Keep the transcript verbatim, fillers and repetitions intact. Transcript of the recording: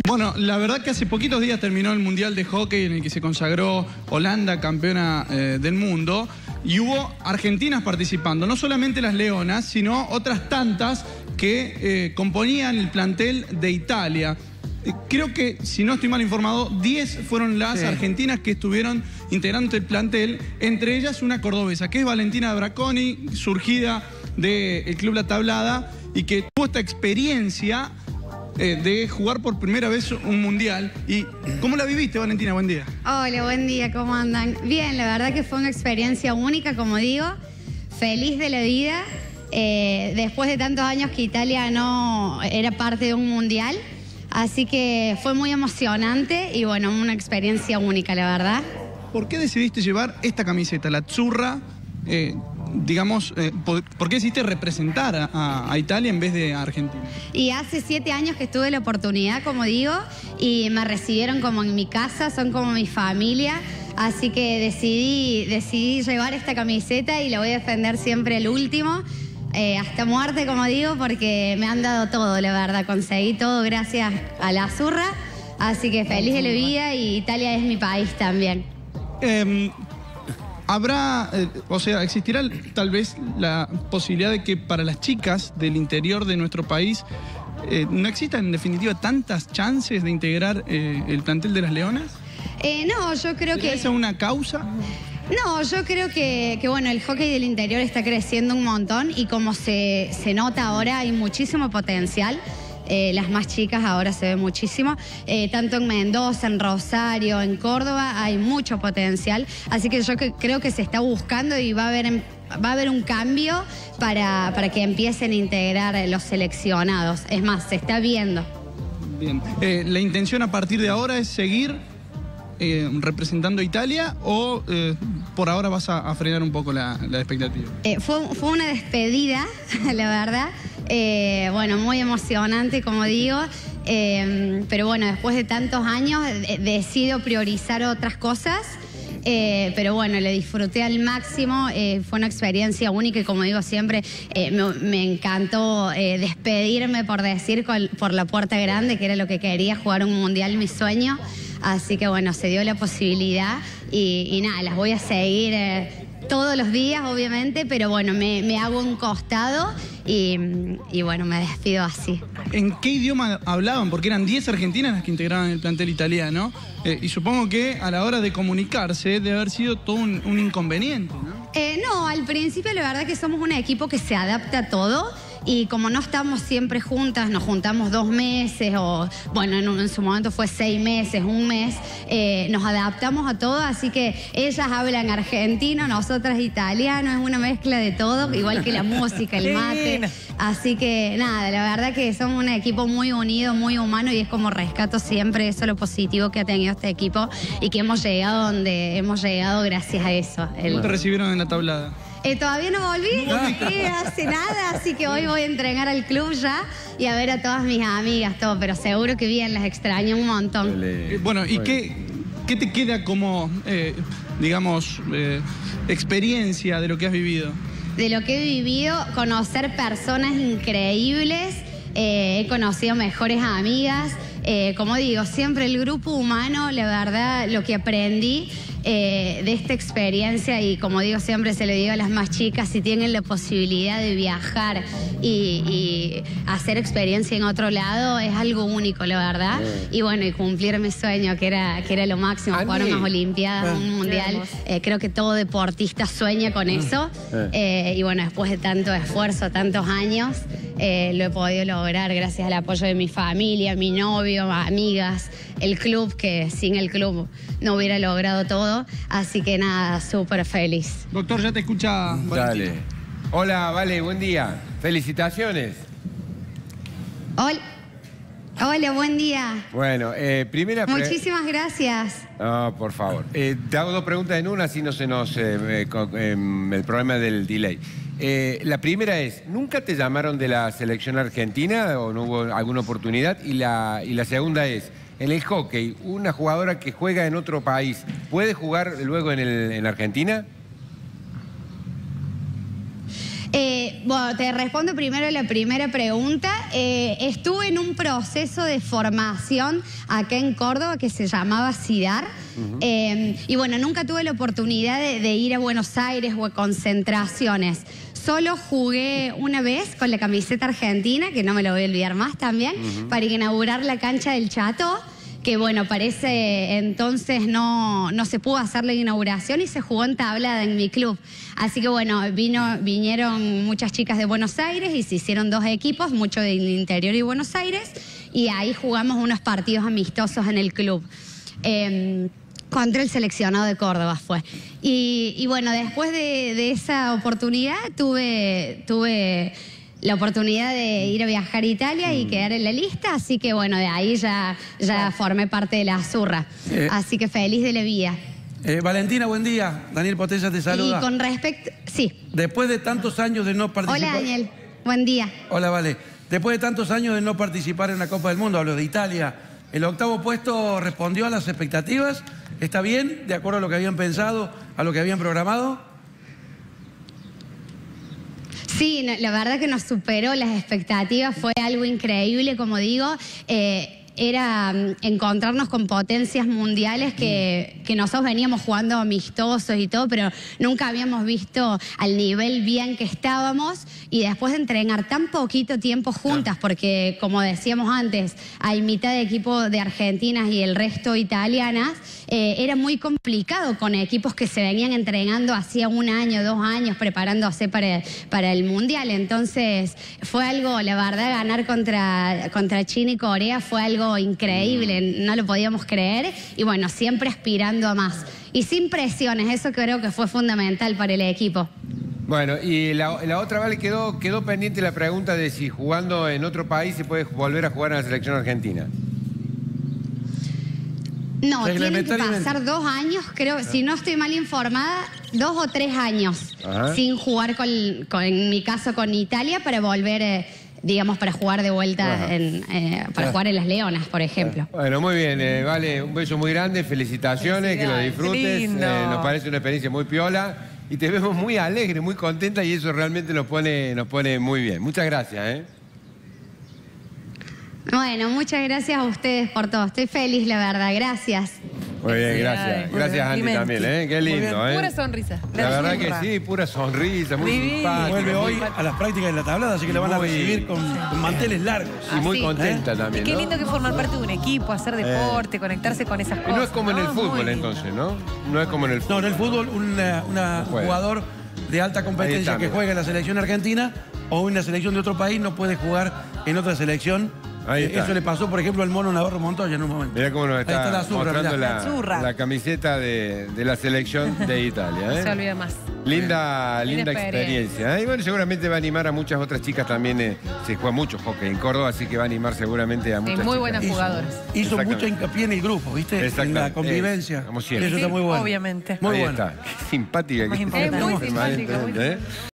Bueno, la verdad que hace poquitos días terminó el Mundial de Hockey en el que se consagró Holanda campeona eh, del mundo y hubo argentinas participando, no solamente las leonas, sino otras tantas que eh, componían el plantel de Italia. Eh, creo que, si no estoy mal informado, diez fueron las sí. argentinas que estuvieron integrando el plantel, entre ellas una cordobesa, que es Valentina Braconi, surgida del Club La Tablada y que tuvo esta experiencia Eh, de jugar por primera vez un mundial. ¿Y cómo la viviste, Valentina? Buen día. Hola, buen día, ¿cómo andan? Bien, la verdad que fue una experiencia única, como digo, feliz de la vida. Eh, después de tantos años que Italia no era parte de un mundial, así que fue muy emocionante y bueno, una experiencia única, la verdad. ¿Por qué decidiste llevar esta camiseta, la azzurra? Eh, digamos, eh, ¿por, ¿por qué decidiste representar a, a Italia en vez de a Argentina? Y hace siete años que tuve la oportunidad, como digo, y me recibieron como en mi casa, son como mi familia, así que decidí, decidí llevar esta camiseta y la voy a defender siempre el último, eh, hasta muerte, como digo, porque me han dado todo, la verdad, conseguí todo gracias a la Azzurra, así que feliz de la vida y Italia es mi país también. Eh, Habrá, eh, o sea, existirá tal vez la posibilidad de que para las chicas del interior de nuestro país eh, no existan en definitiva tantas chances de integrar eh, el plantel de las Leonas. Eh, no, yo creo que... ¿Esa es una causa? No, yo creo que, que, bueno, el hockey del interior está creciendo un montón y como se, se nota ahora hay muchísimo potencial. Eh, las más chicas ahora se ve muchísimo, eh, tanto en Mendoza, en Rosario, en Córdoba, hay mucho potencial, así que yo que, creo que se está buscando y va a haber, va a haber un cambio para, para que empiecen a integrar los seleccionados, es más, se está viendo. Bien, eh, ¿la intención a partir de ahora es seguir eh, representando a Italia o eh, por ahora vas a, a frenar un poco la, la expectativa? Eh, fue, fue una despedida, la verdad. Eh, bueno, muy emocionante, como digo, eh, pero bueno, después de tantos años eh, decido priorizar otras cosas, eh, pero bueno, le disfruté al máximo, eh, fue una experiencia única y como digo siempre, eh, me, me encantó eh, despedirme, por decir, con, por la puerta grande, que era lo que quería, jugar un mundial, mi sueño, así que bueno, se dio la posibilidad y, y nada, las voy a seguir eh, todos los días, obviamente, pero bueno, me, me hago un costado y, y bueno, me despido así. ¿En qué idioma hablaban? Porque eran diez argentinas las que integraban el plantel italiano, eh, y supongo que a la hora de comunicarse debe haber sido todo un, un inconveniente, ¿no? Eh, no, al principio la verdad que somos un equipo que se adapta a todo. Y como no estamos siempre juntas, nos juntamos dos meses o, bueno, en, un, en su momento fue seis meses, un mes, eh, nos adaptamos a todo, así que ellas hablan argentino, nosotras italiano, es una mezcla de todo, igual que la música, el mate. Así que nada, la verdad que somos un equipo muy unido, muy humano y es como rescato siempre eso, lo positivo que ha tenido este equipo y que hemos llegado donde hemos llegado gracias a eso. El... ¿Cómo te recibieron en la tablada? Eh, todavía no volví, no volví hace nada, así que hoy voy a entregar al club ya y a ver a todas mis amigas, todo, pero seguro que bien, las extraño un montón. Eh, bueno, ¿y qué, qué te queda como, eh, digamos, eh, experiencia de lo que has vivido? De lo que he vivido, conocer personas increíbles, eh, he conocido mejores amigas, eh, como digo, siempre el grupo humano, la verdad, lo que aprendí Eh, de esta experiencia y como digo siempre se lo digo a las más chicas, si tienen la posibilidad de viajar y, y hacer experiencia en otro lado es algo único, la verdad. Yeah. Y bueno, y cumplir mi sueño que era, que era lo máximo, jugar unas olimpiadas, ah, un mundial, eh, creo que todo deportista sueña con eso, eh, y bueno, después de tanto esfuerzo, tantos años, eh, lo he podido lograr gracias al apoyo de mi familia, mi novio, amigas, el club, que sin el club no hubiera logrado todo. Así que nada, súper feliz. Doctor, ya te escucha. Dale. Hola, Vale, buen día. Felicitaciones. Hola. Hola, buen día. Bueno, eh, primera... Muchísimas gracias. No, por favor. Eh, te hago dos preguntas en una, así no se nos... Eh, eh, con, eh, el problema del delay. Eh, la primera es, ¿nunca te llamaron de la selección argentina o no hubo alguna oportunidad? Y la, y la segunda es... En el hockey, una jugadora que juega en otro país, ¿puede jugar luego en, el, en Argentina? Eh, bueno, te respondo primero la primera pregunta. Eh, estuve en un proceso de formación acá en Córdoba que se llamaba CIDAR. Uh-huh. eh, y bueno, nunca tuve la oportunidad de, de ir a Buenos Aires o a concentraciones. Solo jugué una vez con la camiseta argentina, que no me lo voy a olvidar más también, uh-huh. para inaugurar la cancha del Chato, que bueno, parece entonces no, no se pudo hacer la inauguración y se jugó en tablada en mi club. Así que bueno, vino, vinieron muchas chicas de Buenos Aires y se hicieron dos equipos, mucho del interior y Buenos Aires, y ahí jugamos unos partidos amistosos en el club. Eh, contra el seleccionado de Córdoba fue. Y, y bueno, después de, de esa oportunidad tuve... tuve la oportunidad de ir a viajar a Italia y quedar en la lista, así que bueno, de ahí ya, ya formé parte de la Azurra. Eh, así que feliz de la vida. Eh, Valentina, buen día. Daniel Potenza te saluda. Y con respecto... Sí. Después de tantos años de no participar... Hola, Daniel. Buen día. Hola, Vale. Después de tantos años de no participar en la Copa del Mundo, hablo de Italia, ¿el octavo puesto respondió a las expectativas? ¿Está bien? ¿De acuerdo a lo que habían pensado, a lo que habían programado? Sí, la verdad que nos superó las expectativas, fue algo increíble, como digo. Eh, era um, encontrarnos con potencias mundiales que, que nosotros veníamos jugando amistosos y todo, pero nunca habíamos visto al nivel bien que estábamos, y después de entrenar tan poquito tiempo juntas, porque como decíamos antes, hay mitad de equipo de argentinas y el resto italianas, eh, era muy complicado con equipos que se venían entrenando hacía un año, dos años, preparándose para, para el Mundial. Entonces fue algo, la verdad, ganar contra, contra China y Corea fue algo increíble, no lo podíamos creer, y bueno, siempre aspirando a más. Y sin presiones, eso creo que fue fundamental para el equipo. Bueno, y la, la otra, Vale, quedó, quedó pendiente la pregunta de si jugando en otro país se puede volver a jugar en la selección argentina. No, tienen que pasar dos años, creo, si no estoy mal informada, dos o tres años Ajá. sin jugar, con, con, en mi caso, con Italia, para volver... Eh, digamos, para jugar de vuelta, en, eh, para jugar en las Leonas, por ejemplo. Bueno, muy bien, eh, Vale, un beso muy grande, felicitaciones, que lo disfrutes, eh, nos parece una experiencia muy piola, y te vemos muy alegre, muy contenta, y eso realmente nos pone, nos pone muy bien. Muchas gracias, ¿eh? Bueno, muchas gracias a ustedes por todo, estoy feliz, la verdad, gracias. Muy bien, gracias. Gracias, Andy, también, ¿eh? Qué lindo, ¿eh? Pura sonrisa. La verdad que sí, pura sonrisa, muy simpática. Vuelve hoy a las prácticas de la tablada, así que la van a recibir con, con manteles largos. Y muy contenta también, ¿no? Qué lindo que formar parte de un equipo, hacer deporte, conectarse con esas cosas. Y no es como en el fútbol, entonces, ¿no? No es como en el fútbol. No, en el fútbol, una, una jugador de alta competencia que juega en la selección argentina o en la selección de otro país no puede jugar en otra selección. Ahí está. Eso le pasó, por ejemplo, al Mono Navarro Montoya en un momento. Mirá cómo nos está, está la zurra, mostrando la, la, la camiseta de, de la selección de Italia. ¿eh? No se olvida más. Linda, linda, linda experiencia. experiencia. ¿eh? Y bueno, seguramente va a animar a muchas otras chicas también. Eh, se juega mucho hockey en Córdoba, así que va a animar seguramente a muchas sí, muy chicas. buenas jugadoras. Hizo, hizo mucho hincapié en el grupo, ¿viste? En la convivencia. Eh, como siempre. Eso está muy bueno. Obviamente. Muy Ahí bueno. Está. Qué simpática. Más Que importante. es muy simpática. Muy ¿eh?